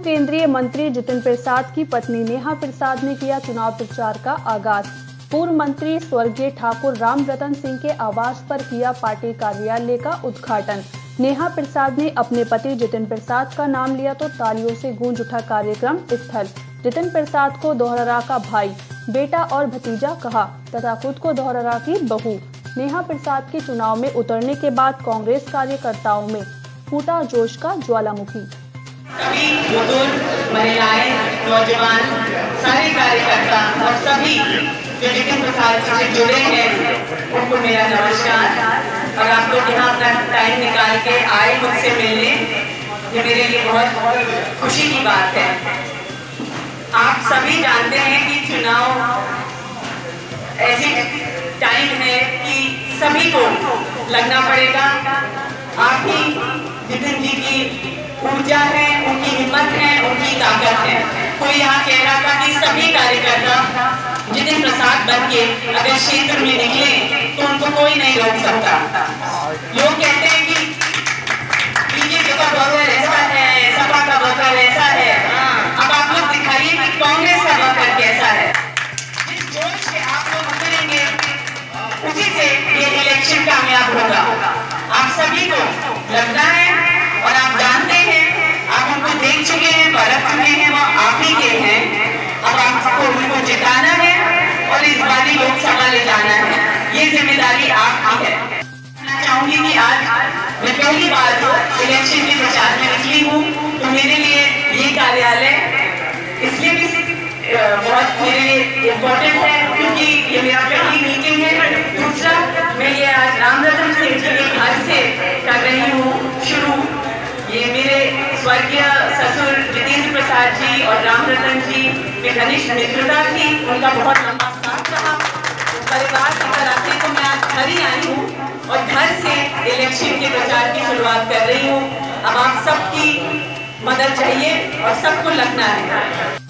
केंद्रीय मंत्री जितिन प्रसाद की पत्नी नेहा प्रसाद ने किया चुनाव प्रचार का आगाज। पूर्व मंत्री स्वर्गीय ठाकुर रामरतन सिंह के आवास पर किया पार्टी कार्यालय का उद्घाटन। नेहा प्रसाद ने अपने पति जितिन प्रसाद का नाम लिया तो तालियों से गूंज उठा कार्यक्रम स्थल। जितिन प्रसाद को दोहरा का भाई, बेटा और भतीजा कहा तथा खुद को दोहरा की बहू। नेहा प्रसाद के चुनाव में उतरने के बाद कांग्रेस कार्यकर्ताओं में फूटा जोश का ज्वालामुखी। सभी बुजुर्ग, महिलाएं, नौजवान, सारे कार्यकर्ता और सभी जो जितिन प्रसाद से जुड़े हैं उनको मेरा नमस्कार। और आप लोग यहाँ अपना टाइम निकाल के आए मुझसे मिलने, ये मेरे लिए बहुत खुशी की बात है। आप सभी जानते हैं कि चुनाव ऐसी टाइम है कि सभी को लगना पड़ेगा। आप ही जितिन जी की ऊर्जा है, उनकी हिम्मत है, उनकी ताकत है। कोई यहाँ कह रहा था कि सभी कार्यकर्ता जितिन प्रसाद बन के अगर क्षेत्र में निकले तो उनको कोई नहीं रोक सकता। लोग कहते हैं कि बीजेपी का वर्कर ऐसा है, सपा का वर्कर ऐसा है। अब आप लोग दिखाइए कि कांग्रेस का वर्कर कैसा है। जिस जोश से आप लोग उतरेंगे उसी से ये इलेक्शन कामयाब होगा। आप सभी को लगना है और आप जानते हैं, आप उनको देख चुके हैं, परख चुके हैं, वो आप ही के हैं। अब आपको उनको जिताना है और इस बार लोकसभा ले जाना है। ये जिम्मेदारी आपकी है। मैं चाहूंगी कि आज मैं पहली बार इलेक्शन के प्रचार में निकली हूँ, तो मेरे लिए ये कार्यालय इसलिए भी बहुत मेरे लिए इम्पोर्टेंट है क्योंकि ये मेरा पहली मीटिंग है। दूसरा, मैं ये आज रामरतन सिंह जी के घर से कर रही हूँ शुरू। ये मेरे स्वर्गीय ससुर जितेंद्र प्रसाद जी और रामरतन जी में घनिष्ठ मित्रता थी, उनका बहुत लंबा साथ रहा। परिवार की तरह से तो मैं आज घर ही आई हूँ और घर से इलेक्शन के प्रचार की शुरुआत कर रही हूँ। अब आप सबकी मदद चाहिए और सबको लगना है।